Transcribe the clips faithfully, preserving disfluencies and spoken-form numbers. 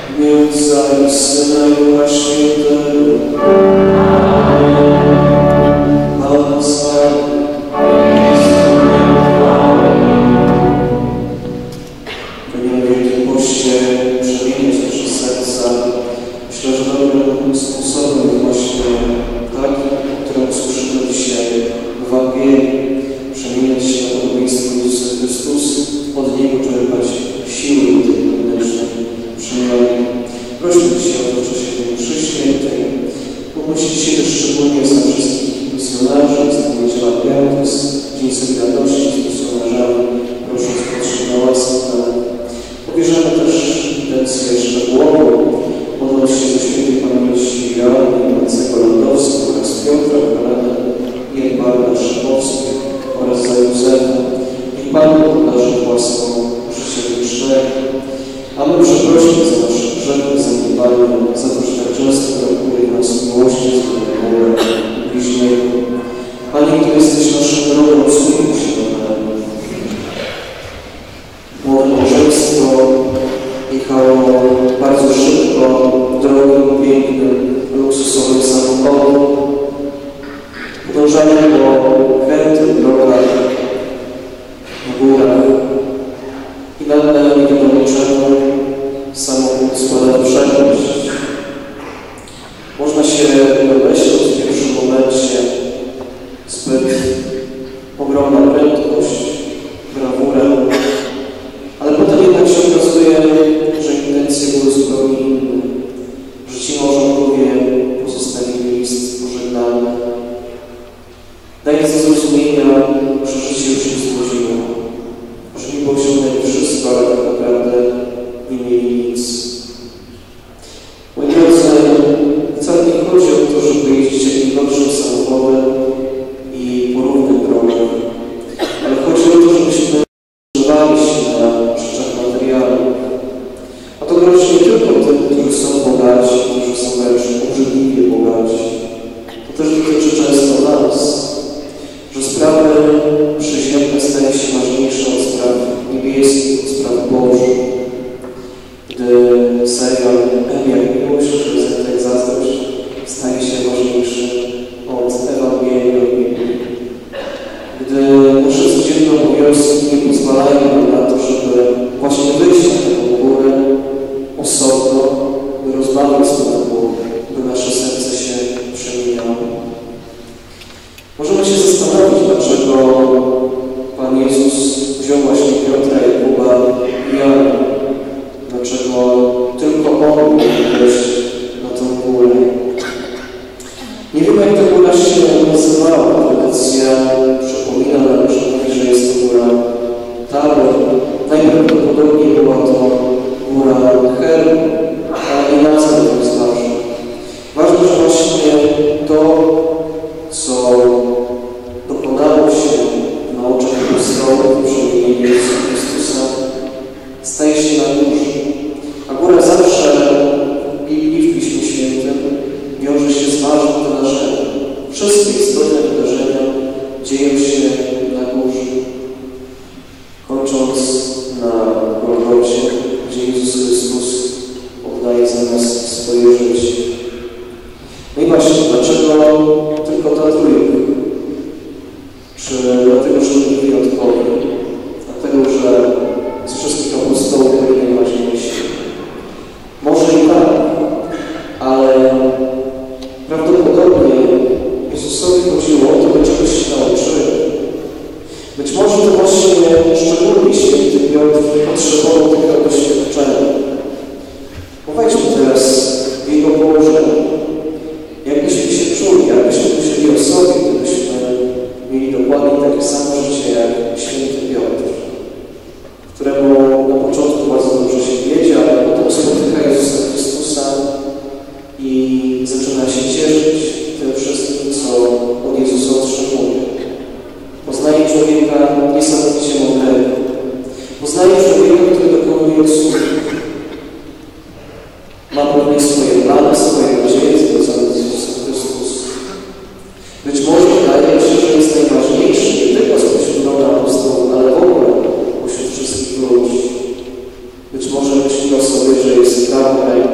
Być może myśli o sobie, że jest prawo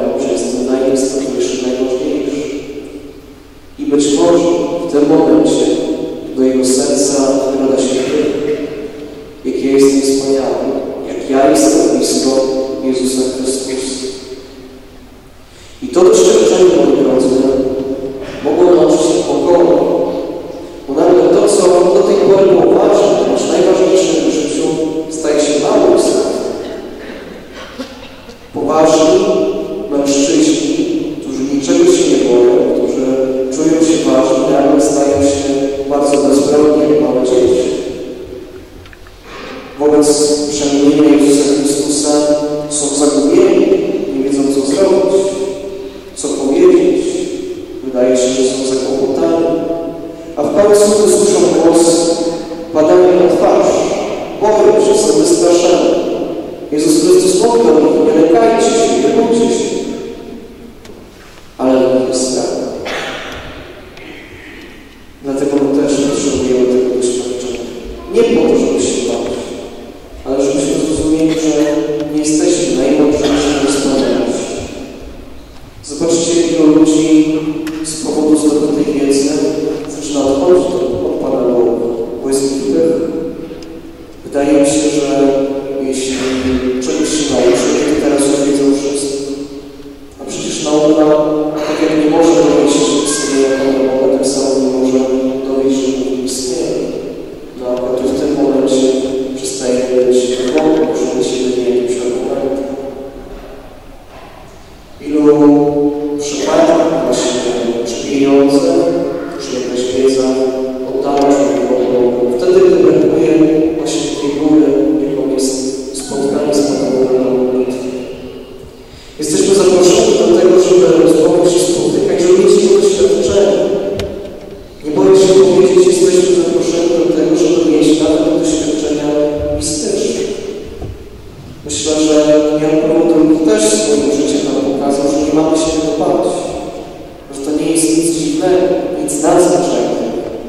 ilu przypadków właśnie, czy pieniądze, czy jakaś wiedza oddała człowiekowi Bogu. Wtedy, gdy brakuje właśnie tej góry, jaką jest spotkanie z Panem na modlitwie. Jesteśmy zaproszeni do tego, żeby rozmawiać się spotykać, żeby mieć to doświadczenie. Nie boję się powiedzieć, jesteśmy zaproszeni do tego, żeby mieć nawet doświadczenia mistyczne. Myślę, że Jan Paweł drugi też w swoim życiu nam pokazał, że nie mamy się tego bać. Że to nie jest nic dziwnego, nic nadzwyczajnego.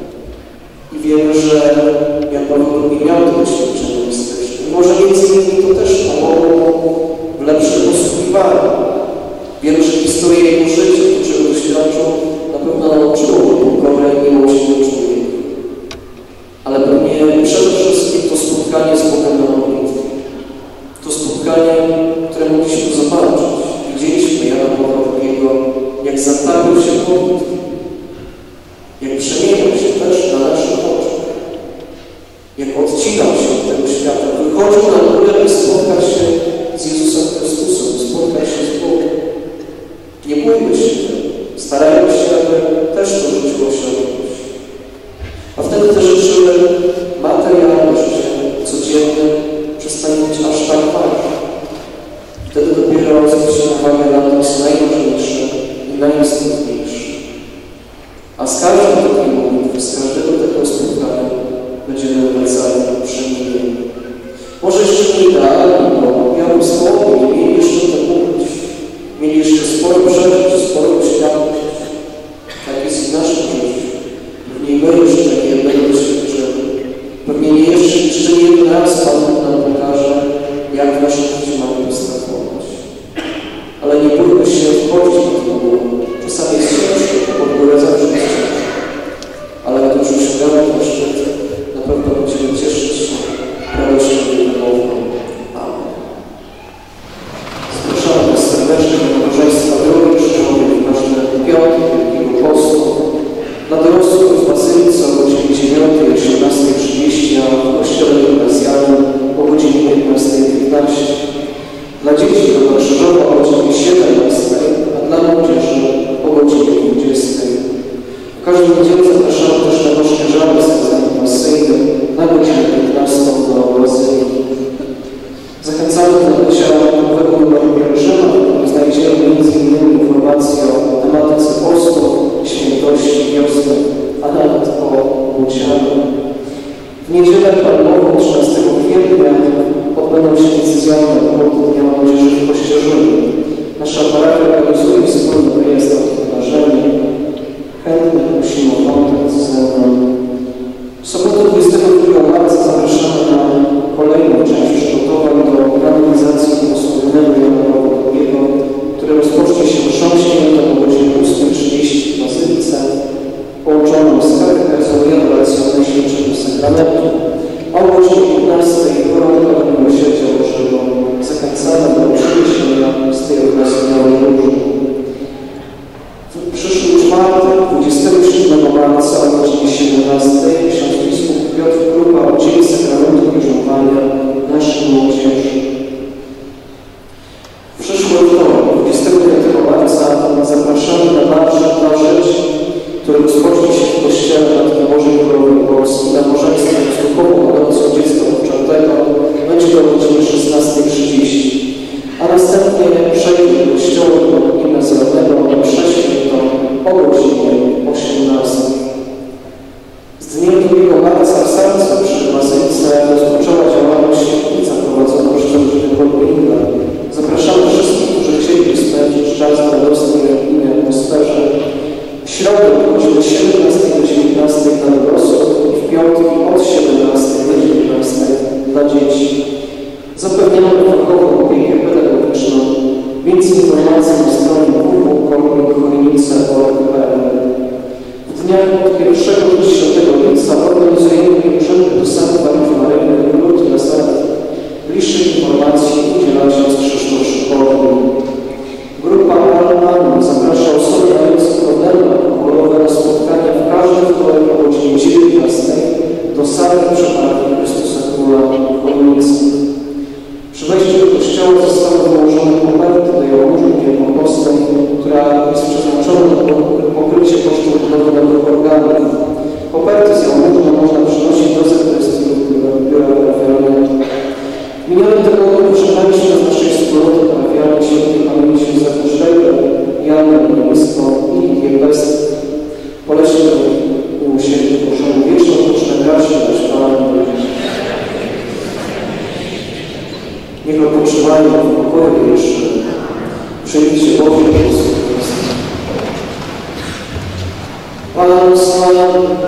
I wiemy, że Jan Paweł drugi miał to doświadczenie mistyczne. I może między innymi to też pomogło w lepszym posługiwaniu. Wiele historii jego życia, którego doświadczył, na pewno nauczyło pokorę i miłość do człowieka. Ale pewnie przede wszystkim to spotkanie z Bogiem na modlitwie. To spotkanie, które mogliśmy zobaczyć. Widzieliśmy Jana Pawła drugiego, jak zatapił się w modlitwie, jak przemieniał się też na naszych oczach, jak odcinał się od tego świata, wychodził na górę, by spotkać się z Jezusem Chrystusem, by spotkać się z Bogiem. Nie bójmy się tego. Starajmy się, aby też to życie osiągnąć. A wtedy te rzeczy materialne, życie codzienne przestają być aż tak ważne. Wtedy dopiero zwrócimy uwagę na to, co najważniejsze i najistotniejsze. A z każdej takiej modlitwy, z każdego takiego spotkania będziemy wracali do przemienienia. Może jeszcze nie idealnie, bo wielu słowo nie mieli jeszcze to mówić. Mieli jeszcze sporo przeżyć, sporo doświadczyć. Tak jest i w naszym życiu. Pewnie my jeszcze nie jednego doświadczenia. Pewnie nie jeszcze, jeszcze nie jeden raz Pan nam pokaże, jak w naszym życiu mamy postępować. Ale nie bójmy się wchodzić pod tą górę. Czasami jest ciężko, pod górę zawsze jest ciężko. Ale gdy już osiągamy ten szczyt, na pewno będziemy cieszyć się radością wielką. Amen. Zapraszamy Was serdecznie do nabożeństwa drogi krzyżowej w ważne piątki Wielkiego Postu. Dla dorosłych w Bazylice o godzinie dziewiątej, osiemnastej trzydzieści, a w kościele gimnazjalnym o godzinie piętnastej piętnaście. Dla dzieci do Krzyżowa o godzinie siedemnastej, a dla młodzieży o godzinie dwudziestej. W każdym dzień zapraszamy też na nasze żaby sekcjonalne na godzinę piętnastą do Bazyliki. Zachęcamy do nabycia nowego numeru pielgrzyma, w którym znajdziemy między innymi informacje o tematyce postu, świętości wiosny, a nawet o Łucianie. W niedzielę palmową trzynastego kwietnia odbędą się decyzjalne obchody Dnia Młodzieży w Kościerzynie. Nasza parafia organizuje wspólny wyjazd od wydarzenia. Chętnych prosimy o kontakt ze mną. W sobotę dwudziestego drugiego marca zapraszamy na kolejną część przygotowań do kanonizacji błogosławionego Jana Pawła drugiego, które rozpocznie się mszą świętą o godzinie ósmej trzydzieści w Bazylice, połączoną z katechezą i adoracją Najświętszego Sakramentu, a o godzinie piętnastej koronkowe miłosierdzia Bożego zachęcamy do przyniesienia z tej okazji róży. W przyszły czwartek, dwudziestego siódmego marca o godzinie siedemnastej ksiądz biskup Piotr Krupa udzieli sakramentu bierzmowania naszej młodzieży. W przyszły wtorek, dwudziestego piątego marca zapraszamy na marsz dla żyć, który rozpocznie się w kościele Matki Bożej Królowej Polski nabożeństwem wsłuchową adopcją dziecka poczętego będzie do godziny szesnastej trzydzieści, a następnie przejdzie do kościoła gimnazjalnego na przeświętą o godzinie osiemnastej. Z dniem drugiego marca w Sarce przy Bazylice rozpoczęła działalność świetlica prowadzona przez rodziny Kolbringa. Zapraszamy wszystkich, którzy chcieliby spędzić czas w radosnej religijnej atmosferze. W środę od godziny siedemnastej do dziewiętnastej dla dorosłych i w piątki od siedemnastej do dziewiętnastej dla dzieci. Zapewniamy fachową opiekę pedagogiczną, więcej informacji na stronie w w w kropka chojnice kropka org kropka p l. W dniach od pierwszego do dziesiątego lipca organizujemy pielgrzymkę do Sanktuarium Maryjnej w Lourdes na Nazareth. Bliższych informacji udzielacie z Krzysztof Szykorny. Grupa Al-Anon zaprasza osoby mające problemy alkoholowe na spotkania w każdym wtorek o godzinie dziewiętnastej do sali przy parafii Chrystusa Króla w Chojnicy. Przy wejściu do kościoła zostały wyłożone koperty do jałmużny Wielkopostnej Królestwo i Niebiesk. Polećmy u Świętych Bożemu wieczną pocztę braci dać Panu. Niech odpoczywają w pokoju wiecznym. Przyjmijcie Boże Jezus Chrystus. Pan z Wami.